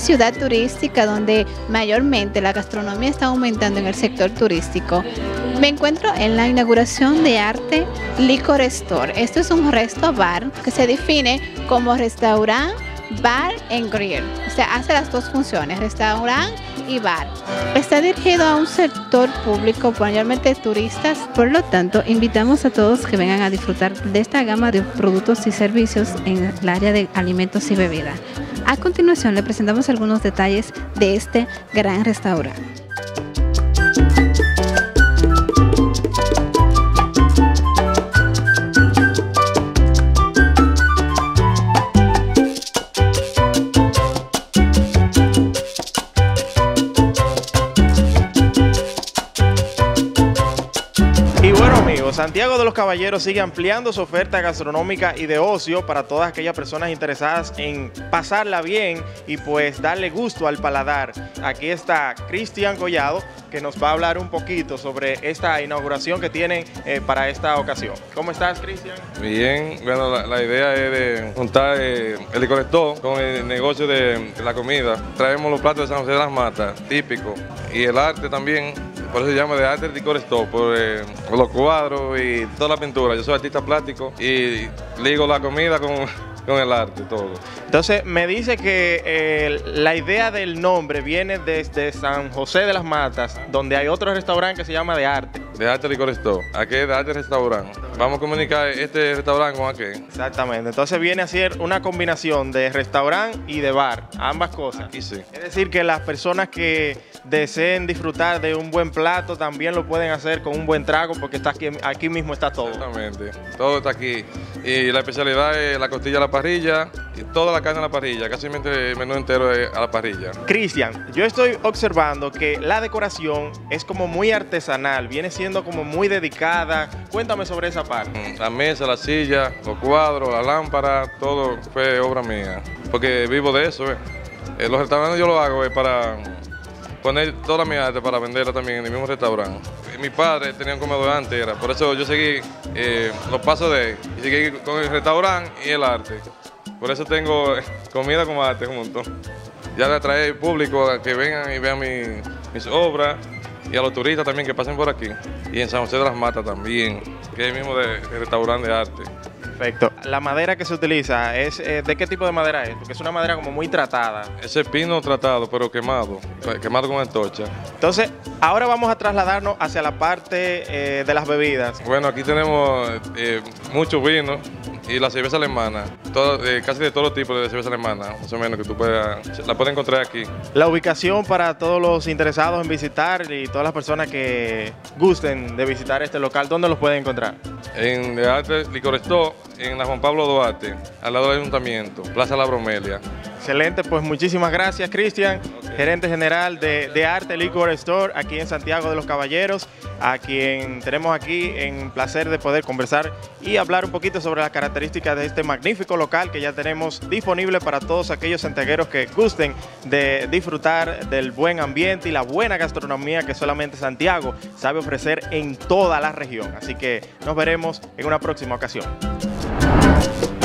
ciudad turística donde mayormente la gastronomía está aumentando en el sector turístico. Me encuentro en la inauguración de Arte Liquor Store. Esto es un resto-bar que se define como restaurante, bar and grill. O sea, hace las dos funciones, restaurante y bar. Está dirigido a un sector público, mayormente turistas. Por lo tanto, invitamos a todos que vengan a disfrutar de esta gama de productos y servicios en el área de alimentos y bebidas. A continuación, le presentamos algunos detalles de este gran restaurante. Santiago de los Caballeros sigue ampliando su oferta gastronómica y de ocio para todas aquellas personas interesadas en pasarla bien y pues darle gusto al paladar. Aquí está Cristian Collado, que nos va a hablar un poquito sobre esta inauguración que tienen para esta ocasión. ¿Cómo estás, Cristian? Bien, bueno, la idea es de juntar el Liquor Store con el negocio de la comida. Traemos los platos de San José de las Matas, típicos, y el arte también. Por eso se llama de Arte Liquor Store, por los cuadros y toda la pintura. Yo soy artista plástico y ligo la comida con el arte, todo. Entonces, me dice que la idea del nombre viene desde San José de las Matas, donde hay otro restaurante que se llama De Arte. De Arte Liquor Store, aquí es de Arte Restaurante. Vamos a comunicar este restaurante con aquel. Exactamente, entonces viene a ser una combinación de restaurante y de bar, ambas cosas. Aquí sí. Es decir, que las personas que deseen disfrutar de un buen plato también lo pueden hacer con un buen trago, porque está aquí mismo está todo. Exactamente, todo está aquí. Y la especialidad es la costilla a la parrilla y toda la carne a la parrilla, casi el menú entero es a la parrilla. Cristian, yo estoy observando que la decoración es como muy artesanal, viene siendo como muy dedicada. Cuéntame sobre esa parte. La mesa, la silla, los cuadros, la lámpara, todo fue obra mía, porque vivo de eso. Los restaurantes yo lo hago para poner toda mi arte para venderla también en el mismo restaurante. Mi padre tenía un comedor antes, por eso yo seguí los pasos de él, y seguí con el restaurante y el arte. Por eso tengo comida como arte juntos. Ya le atrae al público a que vengan y vean mis obras, y a los turistas también que pasen por aquí. Y en San José de las Matas también, que es el mismo de restaurante de arte. Perfecto. La madera que se utiliza, ¿de qué tipo de madera es? Porque es una madera como muy tratada. Ese pino tratado, pero quemado con antorcha. Entonces, ahora vamos a trasladarnos hacia la parte de las bebidas. Bueno, aquí tenemos muchos vinos y la cerveza alemana, casi de todos los tipos de cerveza alemana, más o menos, que la puedes encontrar aquí. La ubicación para todos los interesados en visitar y todas las personas que gusten de visitar este local, ¿dónde los pueden encontrar? En The Arte Liquor Store, en la Juan Pablo Duarte, al lado del Ayuntamiento, Plaza La Bromelia. Excelente, pues muchísimas gracias, Cristian, gerente general de Arte Liquor Store aquí en Santiago de los Caballeros, a quien tenemos aquí en placer de poder conversar y hablar un poquito sobre las características de este magnífico local que ya tenemos disponible para todos aquellos santiagueros que gusten de disfrutar del buen ambiente y la buena gastronomía que solamente Santiago sabe ofrecer en toda la región. Así que nos veremos en una próxima ocasión.